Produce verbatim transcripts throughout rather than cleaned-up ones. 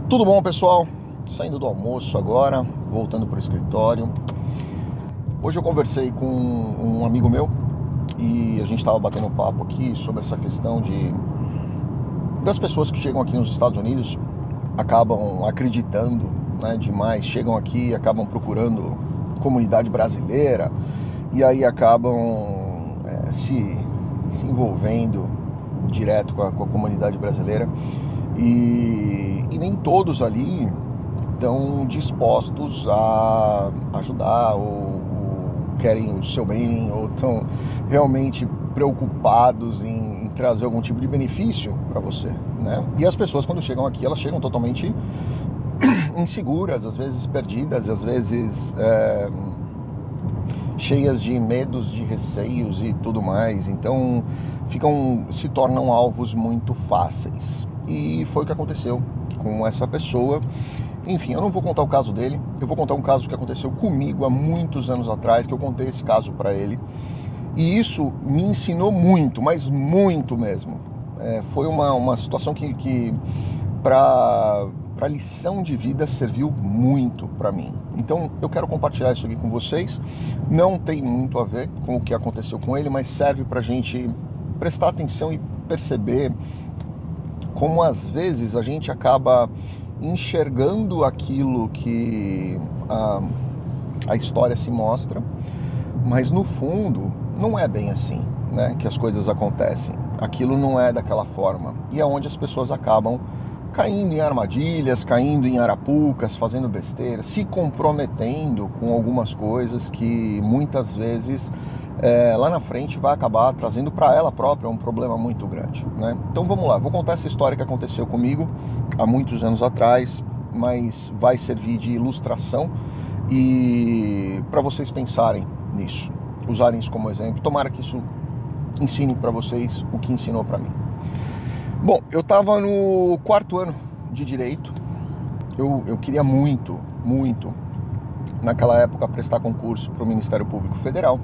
Tudo bom, pessoal? Saindo do almoço agora, voltando para o escritório. Hoje eu conversei com um amigo meu e a gente estava batendo um papo aqui sobre essa questão de das pessoas que chegam aqui nos Estados Unidos, acabam acreditando, né, demais, chegam aqui e acabam procurando comunidade brasileira e aí acabam é, se, se envolvendo direto com a, com a comunidade brasileira. E, e nem todos ali estão dispostos a ajudar ou, ou querem o seu bem ou estão realmente preocupados em, em trazer algum tipo de benefício para você, né? E as pessoas, quando chegam aqui, elas chegam totalmente inseguras, às vezes perdidas, às vezes é, cheias de medos, de receios e tudo mais. Então ficam, se tornam alvos muito fáceis. E foi o que aconteceu com essa pessoa. Enfim, eu não vou contar o caso dele, eu vou contar um caso que aconteceu comigo há muitos anos atrás, que eu contei esse caso para ele. E isso me ensinou muito, mas muito mesmo. É, foi uma, uma situação que, que para para lição de vida serviu muito para mim. Então eu quero compartilhar isso aqui com vocês. Não tem muito a ver com o que aconteceu com ele, mas serve para a gente prestar atenção e perceber como às vezes a gente acaba enxergando aquilo que a, a história se mostra, mas no fundo não é bem assim, né, que as coisas acontecem. Aquilo não é daquela forma. E é onde as pessoas acabam caindo em armadilhas, caindo em arapucas, fazendo besteira, se comprometendo com algumas coisas que muitas vezes é, lá na frente vai acabar trazendo para ela própria um problema muito grande, né? Então vamos lá, vou contar essa história que aconteceu comigo há muitos anos atrás, mas vai servir de ilustração e para vocês pensarem nisso, usarem isso como exemplo. Tomara que isso ensine para vocês o que ensinou para mim. Bom, eu estava no quarto ano de Direito, eu, eu queria muito, muito, naquela época, prestar concurso para o Ministério Público Federal,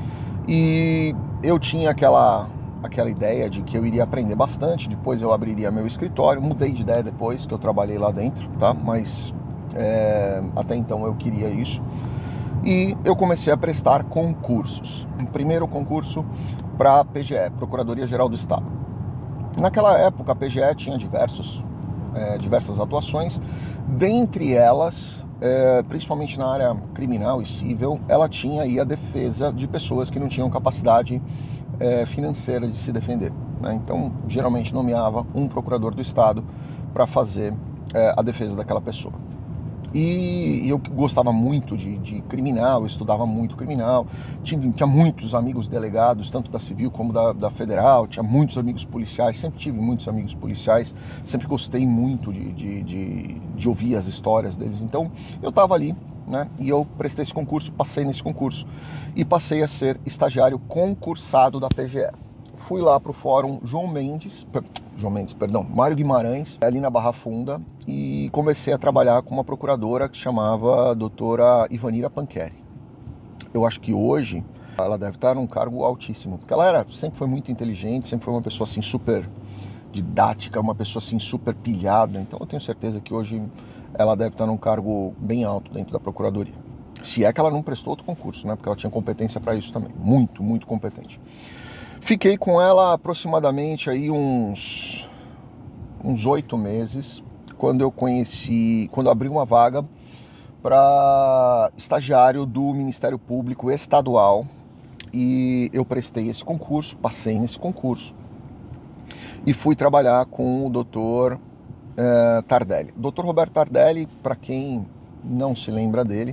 e eu tinha aquela, aquela ideia de que eu iria aprender bastante, depois eu abriria meu escritório. Mudei de ideia depois que eu trabalhei lá dentro, tá? Mas é, até então eu queria isso, e eu comecei a prestar concursos. Primeiro concurso para a P G E, Procuradoria-Geral do Estado. Naquela época a P G E tinha diversos, é, diversas atuações, dentre elas, é, principalmente na área criminal e civil, ela tinha aí a defesa de pessoas que não tinham capacidade é, financeira de se defender, né? Então geralmente nomeava um procurador do Estado para fazer é, a defesa daquela pessoa. E eu gostava muito de, de criminal, eu estudava muito criminal, tinha, tinha muitos amigos delegados, tanto da civil como da, da federal, tinha muitos amigos policiais, sempre tive muitos amigos policiais, sempre gostei muito de, de, de, de ouvir as histórias deles. Então eu estava ali, né, e eu prestei esse concurso, passei nesse concurso e passei a ser estagiário concursado da P G E. Fui lá para o Fórum João Mendes, João Mendes, perdão, Mário Guimarães, ali na Barra Funda, e comecei a trabalhar com uma procuradora que chamava a doutora Ivanira Panqueri. Eu acho que hoje ela deve estar num cargo altíssimo, porque ela era, sempre foi muito inteligente, sempre foi uma pessoa assim super didática, uma pessoa assim super pilhada, então eu tenho certeza que hoje ela deve estar num cargo bem alto dentro da procuradoria. Se é que ela não prestou outro concurso, né, porque ela tinha competência para isso também, muito, muito competente. Fiquei com ela aproximadamente aí uns uns oito meses, quando eu conheci, quando eu abri uma vaga para estagiário do Ministério Público Estadual, e eu prestei esse concurso, passei nesse concurso e fui trabalhar com o doutor eh, Tardelli. O doutor Roberto Tardelli, para quem não se lembra dele,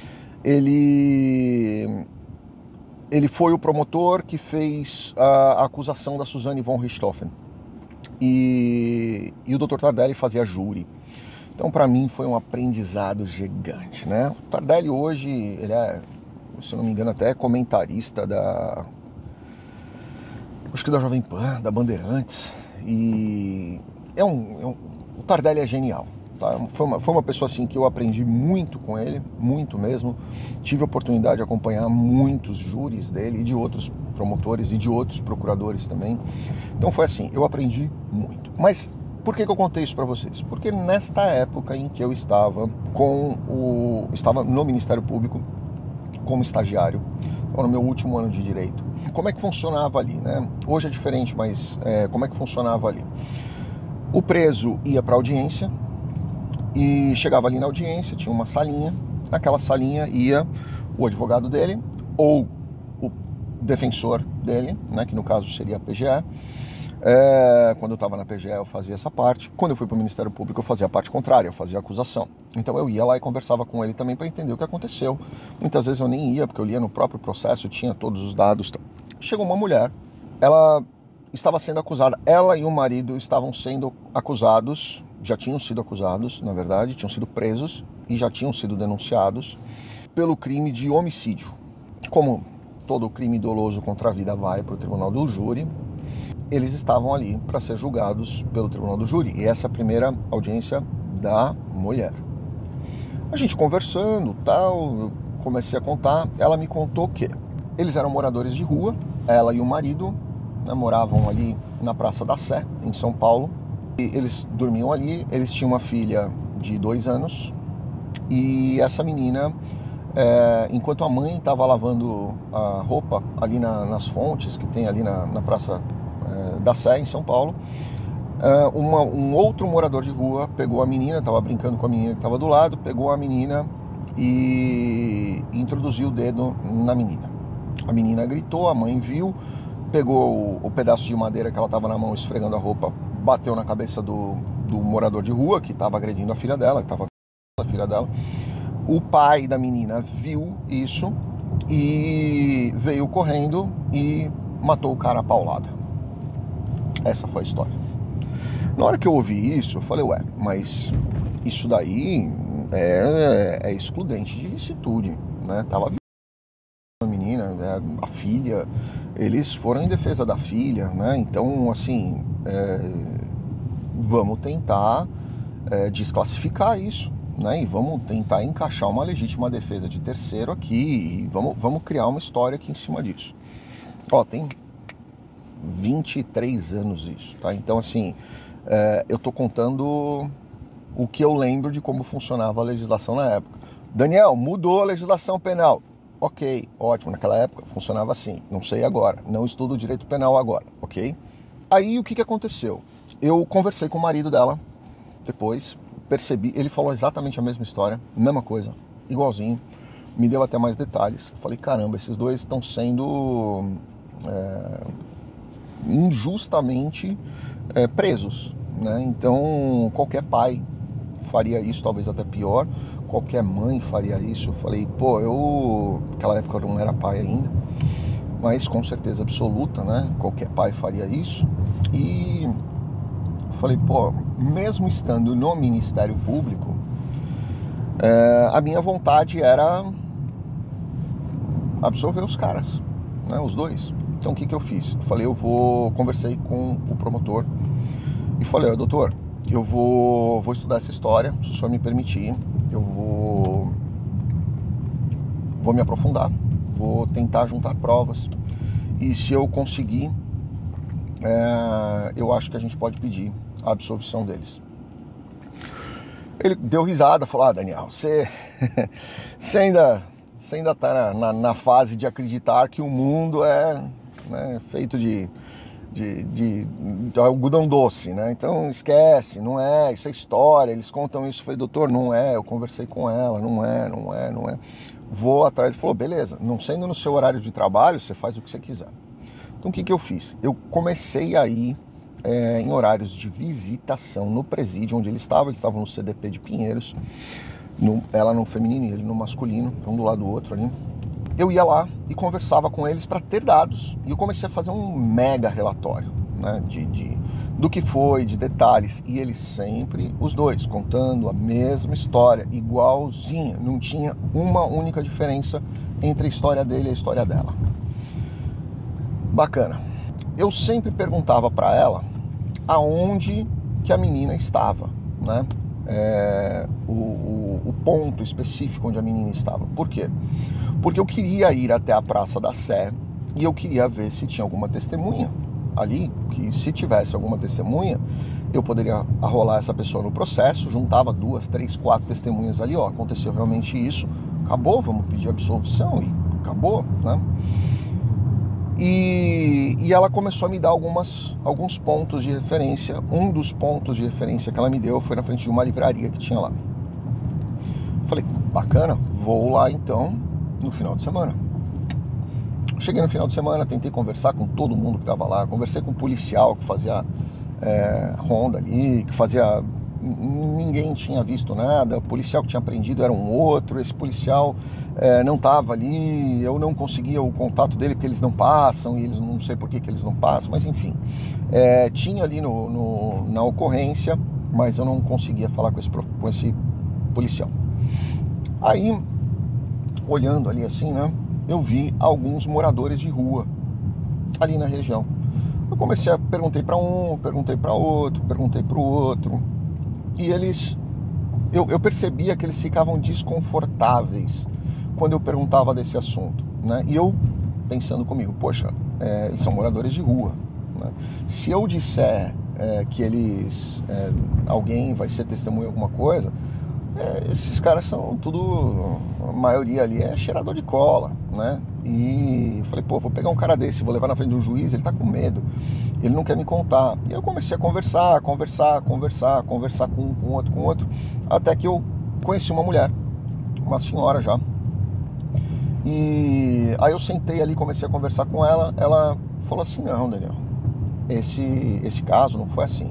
ele Ele foi o promotor que fez a acusação da Suzane von Richthofen. E, e o doutor Tardelli fazia júri. Então, para mim, foi um aprendizado gigante, né? O Tardelli hoje, ele é, se eu não me engano, até comentarista da... acho que da Jovem Pan, da Bandeirantes. E é um, é um, o Tardelli é genial. Tá? Foi, uma, foi uma pessoa assim que eu aprendi muito com ele, muito mesmo. Tive a oportunidade de acompanhar muitos júris dele e de outros promotores e de outros procuradores também. Então foi assim, eu aprendi muito. Mas Por que que eu contei isso para vocês? Porque nesta época em que eu estava com o estava no Ministério Público como estagiário, no meu último ano de direito, como é que funcionava ali, né? Hoje é diferente, mas é, como é que funcionava ali? O preso ia para a audiência e chegava ali na audiência, tinha uma salinha, naquela salinha ia o advogado dele ou o defensor dele, né, que no caso seria a P G E. É, quando eu estava na P G E eu fazia essa parte, quando eu fui para o Ministério Público eu fazia a parte contrária, eu fazia a acusação. Então eu ia lá e conversava com ele também para entender o que aconteceu. Muitas vezes eu nem ia, porque eu lia no próprio processo, tinha todos os dados. Chegou uma mulher, ela estava sendo acusada, ela e o marido estavam sendo acusados, já tinham sido acusados, na verdade, tinham sido presos e já tinham sido denunciados pelo crime de homicídio. Como todo crime doloso contra a vida vai para o tribunal do júri, eles estavam ali para ser julgados pelo tribunal do júri. E essa é a primeira audiência da mulher. A gente conversando, tal, eu comecei a contar, ela me contou que eles eram moradores de rua, ela e o marido, né, moravam ali na Praça da Sé, em São Paulo. E eles dormiam ali, eles tinham uma filha de dois anos e essa menina, é, enquanto a mãe estava lavando a roupa ali na, nas fontes que tem ali na, na Praça é, da Sé, em São Paulo, é, uma, um outro morador de rua pegou a menina, estava brincando com a menina que estava do lado, pegou a menina e introduziu o dedo na menina. A menina gritou, a mãe viu, pegou o, o pedaço de madeira que ela estava na mão esfregando a roupa, bateu na cabeça do, do morador de rua que estava agredindo a filha dela, que estava a filha dela. O pai da menina viu isso e veio correndo e matou o cara a paulada. Essa foi a história. Na hora que eu ouvi isso, eu falei, ué, mas isso daí é, é excludente de licitude, né? Tava a menina, a filha, eles foram em defesa da filha, né? Então, assim, é, vamos tentar é, desclassificar isso, né? E vamos tentar encaixar uma legítima defesa de terceiro aqui e vamos, vamos criar uma história aqui em cima disso. Ó, tem vinte e três anos isso, tá? Então, assim, é, eu tô contando o que eu lembro de como funcionava a legislação na época. Daniel, mudou a legislação penal. Ok, ótimo, naquela época funcionava assim, não sei agora, não estudo direito penal agora, ok? Aí o que que aconteceu? Eu conversei com o marido dela, depois percebi, ele falou exatamente a mesma história, mesma coisa, igualzinho, me deu até mais detalhes. Eu falei, caramba, esses dois estão sendo é, injustamente é, presos, né? Então qualquer pai faria isso, talvez até pior. Qualquer mãe faria isso. Eu falei, pô, eu... Naquela época eu não era pai ainda, mas com certeza absoluta, né? Qualquer pai faria isso. E eu falei, pô, mesmo estando no Ministério Público, é, a minha vontade era absolver os caras, né? Os dois. Então o que que eu fiz? Eu falei, eu vou... Conversei com o promotor e falei, ó, doutor, eu vou, vou estudar essa história, se o senhor me permitir. Eu vou, vou me aprofundar, vou tentar juntar provas e se eu conseguir, é, eu acho que a gente pode pedir a absolvição deles. Ele deu risada, falou, ah, Daniel, você, você ainda você ainda está na, na, na fase de acreditar que o mundo é, né, feito de... De, de, de algodão doce, né? Então esquece, não é, isso é história, eles contam isso. Eu falei, doutor, não é, eu conversei com ela, não é, não é, não é. Vou atrás, ele falou, beleza, não sendo no seu horário de trabalho, você faz o que você quiser. Então o que que eu fiz? Eu comecei a ir é, em horários de visitação no presídio onde ele estava, eles estavam no C D P de Pinheiros, no, ela no feminino e ele no masculino, um do lado do outro ali. Eu ia lá e conversava com eles para ter dados. E eu comecei a fazer um mega relatório, né, de, de, do que foi, de detalhes. E eles sempre, os dois, contando a mesma história, igualzinha. Não tinha uma única diferença entre a história dele e a história dela. Bacana. Eu sempre perguntava para ela aonde que a menina estava, né? É, o, o, o ponto específico onde a menina estava. Por quê? Porque eu queria ir até a Praça da Sé e eu queria ver se tinha alguma testemunha, ali que se tivesse alguma testemunha, eu poderia arrolar essa pessoa no processo, juntava duas, três, quatro testemunhas ali, ó, aconteceu realmente isso, acabou, vamos pedir absolvição e acabou, né? E, e ela começou a me dar algumas, alguns pontos de referência. Um dos pontos de referência que ela me deu foi na frente de uma livraria que tinha lá. Falei, bacana, vou lá então no final de semana. Cheguei no final de semana, tentei conversar com todo mundo que estava lá, conversei com um policial que fazia é, ronda ali, que fazia... Ninguém tinha visto nada, o policial que tinha prendido era um outro, esse policial é, não estava ali, eu não conseguia o contato dele porque eles não passam, e eles não sei por que, que eles não passam, mas enfim, é, tinha ali no, no, na ocorrência, mas eu não conseguia falar com esse, com esse policial. Aí, olhando ali assim, né, eu vi alguns moradores de rua ali na região. Eu comecei a perguntei para um, perguntei para outro, perguntei para o outro. E eles, eu, eu percebia que eles ficavam desconfortáveis quando eu perguntava desse assunto, né? E eu pensando comigo, poxa, é, eles são moradores de rua, né? Se eu disser é, que eles, é, alguém vai ser testemunha de alguma coisa, é, esses caras são tudo, a maioria ali é cheirador de cola, né? E eu falei, pô, vou pegar um cara desse, vou levar na frente do juiz, ele tá com medo, ele não quer me contar. E eu comecei a conversar, conversar, conversar, conversar com um, com outro, com outro, até que eu conheci uma mulher, uma senhora já. E aí eu sentei ali, comecei a conversar com ela, ela falou assim, não, Daniel, esse, esse caso não foi assim.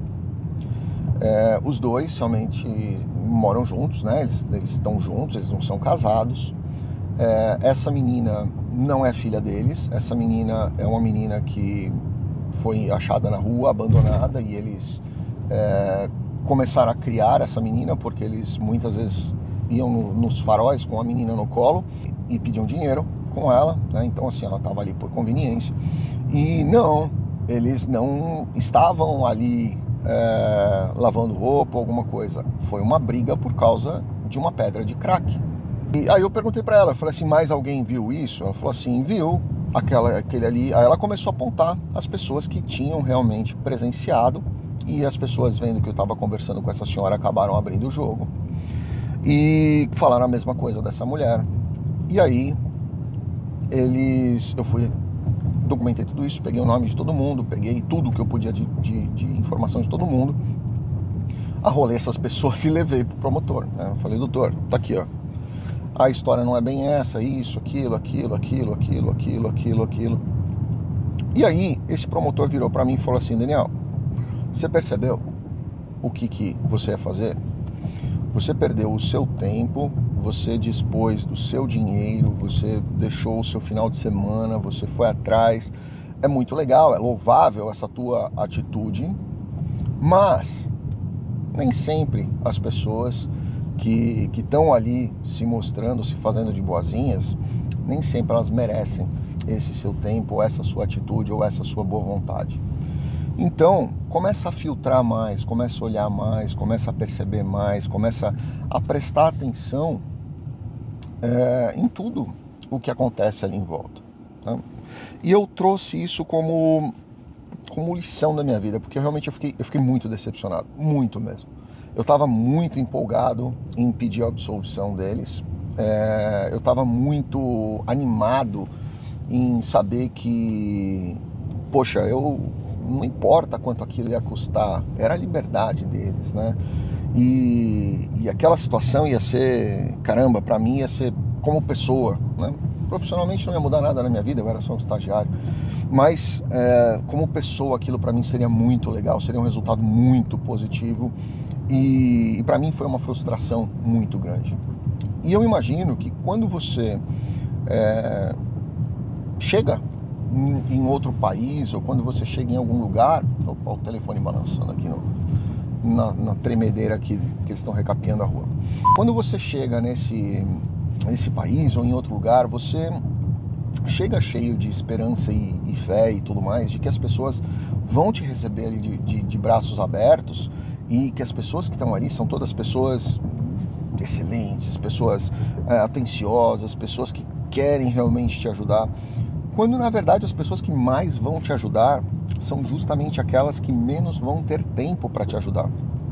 É, os dois realmente moram juntos, né? Eles, eles estão juntos, eles não são casados. É, essa menina não é filha deles, essa menina é uma menina que foi achada na rua, abandonada, e eles é, começaram a criar essa menina, porque eles muitas vezes iam no, nos faróis com a menina no colo e pediam dinheiro com ela, né? Então assim, ela estava ali por conveniência. E não, eles não estavam ali é, lavando roupa ou alguma coisa, foi uma briga por causa de uma pedra de crack. E aí eu perguntei pra ela, eu falei assim, mais alguém viu isso? Ela falou assim, viu, aquela, aquele ali. Aí ela começou a apontar as pessoas que tinham realmente presenciado, e as pessoas vendo que eu estava conversando com essa senhora acabaram abrindo o jogo e falaram a mesma coisa dessa mulher. E aí eles, eu fui, documentei tudo isso, peguei o nome de todo mundo, peguei tudo que eu podia de, de, de informação de todo mundo, arrolei essas pessoas e levei pro promotor, né? Eu falei, doutor, tá aqui, ó, a história não é bem essa, isso, aquilo, aquilo, aquilo, aquilo, aquilo, aquilo, aquilo. E aí, esse promotor virou para mim e falou assim, Daniel, você percebeu o que, que você ia fazer? Você perdeu o seu tempo, você dispôs do seu dinheiro, você deixou o seu final de semana, você foi atrás. É muito legal, é louvável essa tua atitude, mas nem sempre as pessoas que estão ali se mostrando, se fazendo de boazinhas, nem sempre elas merecem esse seu tempo, ou essa sua atitude, ou essa sua boa vontade. Então, começa a filtrar mais, começa a olhar mais, começa a perceber mais, começa a prestar atenção é, em tudo o que acontece ali em volta, tá? E eu trouxe isso como, como lição da minha vida, porque realmente eu fiquei, eu fiquei muito decepcionado, muito mesmo. Eu estava muito empolgado em pedir a absolvição deles, é, eu estava muito animado em saber que, poxa, eu não importa quanto aquilo ia custar, era a liberdade deles, né? E, e aquela situação ia ser, caramba, para mim ia ser como pessoa, né? Profissionalmente não ia mudar nada na minha vida, eu era só um estagiário, mas é, como pessoa aquilo para mim seria muito legal, seria um resultado muito positivo. E, e para mim foi uma frustração muito grande. E eu imagino que quando você é, chega em, em outro país, ou quando você chega em algum lugar, opa, o telefone balançando aqui no, na, na tremedeira aqui, que eles estão recapeando a rua. Quando você chega nesse, nesse país ou em outro lugar, você chega cheio de esperança e, e fé e tudo mais, de que as pessoas vão te receber ali de, de, de braços abertos, e que as pessoas que estão ali são todas pessoas excelentes, pessoas é, atenciosas, pessoas que querem realmente te ajudar, quando na verdade as pessoas que mais vão te ajudar são justamente aquelas que menos vão ter tempo para te ajudar.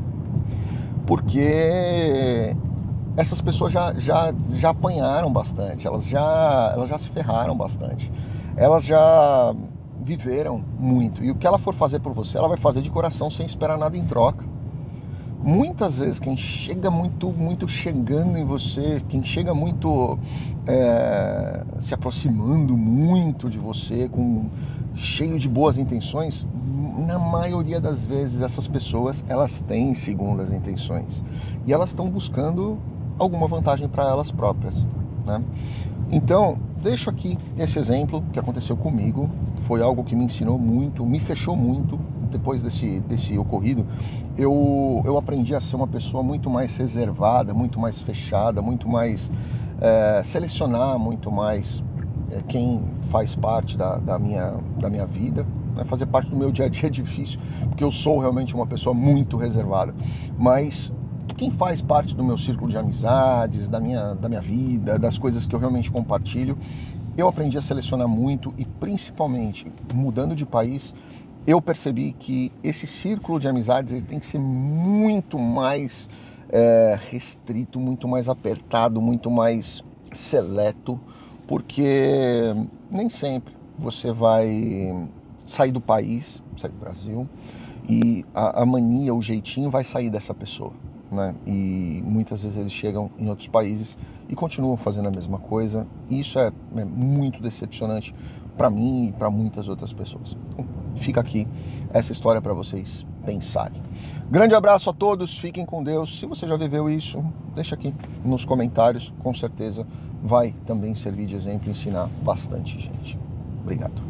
Porque essas pessoas já, já, já apanharam bastante, elas já, elas já se ferraram bastante, elas já viveram muito. E o que ela for fazer por você, ela vai fazer de coração sem esperar nada em troca. Muitas vezes quem chega muito, muito chegando em você, quem chega muito é, se aproximando muito de você, com, cheio de boas intenções, na maioria das vezes essas pessoas, elas têm segundas intenções. E elas estão buscando alguma vantagem para elas próprias, né? Então, deixo aqui esse exemplo que aconteceu comigo, foi algo que me ensinou muito, me fechou muito. Depois desse, desse ocorrido, eu, eu aprendi a ser uma pessoa muito mais reservada, muito mais fechada, muito mais é, selecionar muito mais é, quem faz parte da, da, minha, da minha vida, né? Fazer parte do meu dia a dia é difícil, porque eu sou realmente uma pessoa muito reservada, mas quem faz parte do meu círculo de amizades, da minha, da minha vida, das coisas que eu realmente compartilho, eu aprendi a selecionar muito e principalmente, mudando de país, eu percebi que esse círculo de amizades ele tem que ser muito mais é, restrito, muito mais apertado, muito mais seleto, porque nem sempre você vai sair do país, sair do Brasil, e a, a mania, o jeitinho vai sair dessa pessoa, né? E muitas vezes eles chegam em outros países e continuam fazendo a mesma coisa. E isso é, é muito decepcionante para mim e para muitas outras pessoas. Então, fica aqui essa história para vocês pensarem. Grande abraço a todos, fiquem com Deus. Se você já viveu isso, deixa aqui nos comentários, com certeza vai também servir de exemplo e ensinar bastante gente. Obrigado.